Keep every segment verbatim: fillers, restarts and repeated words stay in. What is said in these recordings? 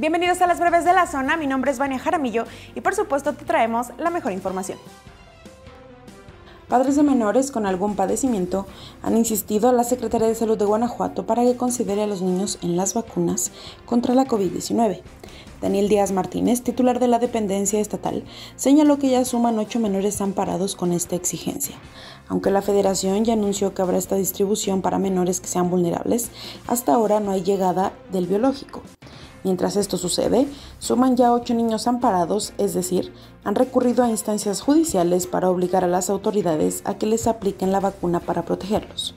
Bienvenidos a las breves de la zona, mi nombre es Vania Jaramillo y por supuesto te traemos la mejor información. Padres de menores con algún padecimiento han insistido a la Secretaría de Salud de Guanajuato para que considere a los niños en las vacunas contra la COVID diecinueve. Daniel Díaz Martínez, titular de la dependencia estatal, señaló que ya suman ocho menores amparados con esta exigencia. Aunque la Federación ya anunció que habrá esta distribución para menores que sean vulnerables, hasta ahora no hay llegada del biológico. Mientras esto sucede, suman ya ocho niños amparados, es decir, han recurrido a instancias judiciales para obligar a las autoridades a que les apliquen la vacuna para protegerlos.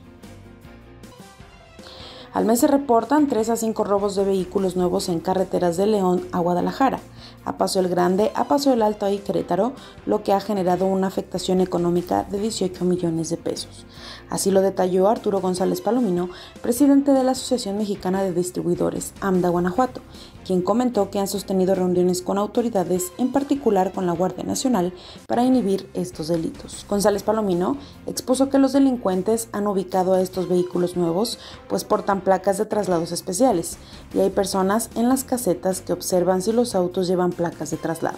Al mes se reportan tres a cinco robos de vehículos nuevos en carreteras de León a Guadalajara, a Paso el Grande, a Paso el Alto y Querétaro, lo que ha generado una afectación económica de dieciocho millones de pesos. Así lo detalló Arturo González Palomino, presidente de la Asociación Mexicana de Distribuidores, AMDA Guanajuato, quien comentó que han sostenido reuniones con autoridades, en particular con la Guardia Nacional, para inhibir estos delitos. González Palomino expuso que los delincuentes han ubicado a estos vehículos nuevos, pues portan placas de traslados especiales, y hay personas en las casetas que observan si los autos llevan placas de traslado.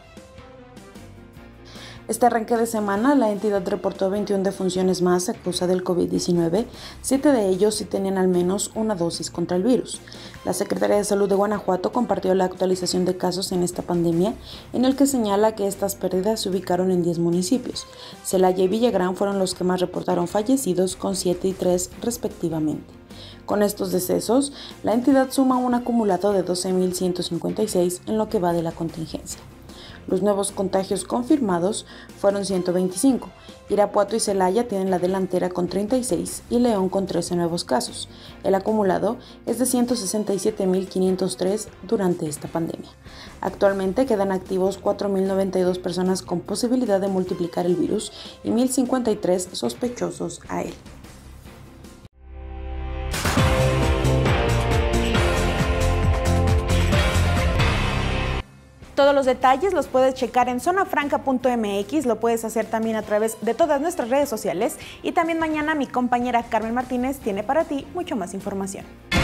Este arranque de semana, la entidad reportó veintiuna defunciones más a causa del COVID diecinueve, siete de ellos sí tenían al menos una dosis contra el virus. La Secretaría de Salud de Guanajuato compartió la actualización de casos en esta pandemia, en el que señala que estas pérdidas se ubicaron en diez municipios. Celaya y Villagrán fueron los que más reportaron fallecidos, con siete y tres respectivamente. Con estos decesos, la entidad suma un acumulado de doce mil ciento cincuenta y seis en lo que va de la contingencia. Los nuevos contagios confirmados fueron ciento veinticinco. Irapuato y Celaya tienen la delantera con treinta y seis y León con trece nuevos casos. El acumulado es de ciento sesenta y siete mil quinientos tres durante esta pandemia. Actualmente quedan activos cuatro mil noventa y dos personas con posibilidad de multiplicar el virus y mil cincuenta y tres sospechosos a él. Todos los detalles los puedes checar en zona franca punto m x, lo puedes hacer también a través de todas nuestras redes sociales y también mañana mi compañera Carmen Martínez tiene para ti mucho más información.